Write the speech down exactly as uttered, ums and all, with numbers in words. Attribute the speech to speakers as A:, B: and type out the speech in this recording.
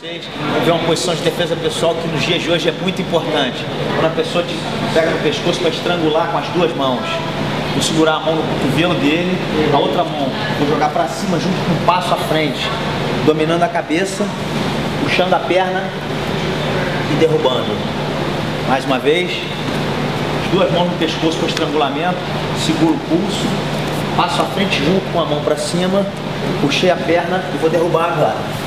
A: Vocês vão ver uma posição de defesa pessoal que nos dias de hoje é muito importante. Quando a pessoa te pega no pescoço para estrangular com as duas mãos. Vou segurar a mão no cotovelo dele, a outra mão vou jogar para cima junto com um passo à frente, dominando a cabeça, puxando a perna e derrubando. Mais uma vez, as duas mãos no pescoço para estrangulamento, seguro o pulso, passo à frente junto com a mão para cima, puxei a perna e vou derrubar agora.